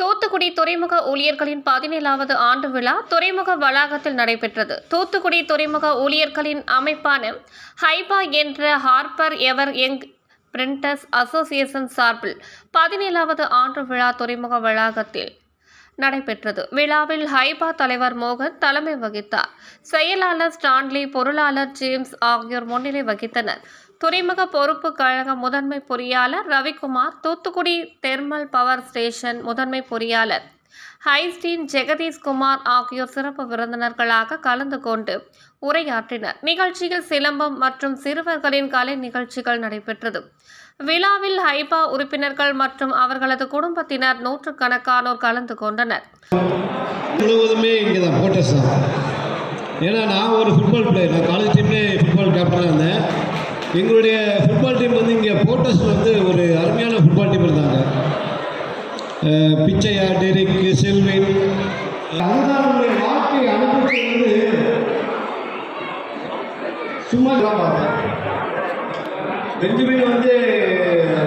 தூத்துக்குடி துறைமுக ஊழியர்களின் 17வது ஆண்டு விழா துறைமுக வளாகத்தில் நடைபெற்றது. தூத்துக்குடி துறைமுக ஊழியர்களின் அமைப்பான ஹைபா என்ற harbour ever young printers association சார்பில் 17வது ஆண்டு விழா துறைமுக வளாகத்தில் நடைபெற்றது. விழாவில் ஹைபா தலைவர் மோகன் தலைமை வகித்தார். செயலாளர் ஸ்டான்லி, பொருளாளர் ஜேம்ஸ் ஆகியோர் முன்னிலை வகித்தனர். துறைமுக பொறுப்பு கழக முதன்மை பொறியாளர் Ravikumar, Thoothukudi thermal power station முதன்மை பொறியாளர் ஹைஸ்டீன், ஜெகதீஷ்குமார் ஆகியோர் சிறப்பு விருந்தினர்களாக கலந்து கொண்டு உரையாற்றினர். நிகழ்ச்சியில் சிலம்பம் மற்றும் சிறுவர்களின் கலை நிகழ்ச்சிகள் நடைபெற்றது. விழாவில் ஹைபா உறுப்பினர்கள் மற்றும் அவர்களது குடும்பத்தினர் நூற்றுக்கணக்கானோர் கலந்து கொண்டனர். முழுவதுமே இங்கே தான் போட்டஸ் தான். ஏன்னா நான் ஒரு ஃபுட்பால் பிளேயர், நான் காலேஜ் டீம்லேயே ஃபுட்பால் கேப்டனாக இருந்தேன். எங்களுடைய ஃபுட்பால் டீம் வந்து இங்கே போட்டஸில் வந்து ஒரு அருமையான ஃபுட்பால் டீம் இருந்தாங்க. பிச்சையா, டெரிக், செல்வின், அதுதான் நம்முடைய வாழ்க்கை அனுபவத்தை வந்து சும்மா பார்த்தேன். பெஞ்சமின் வந்து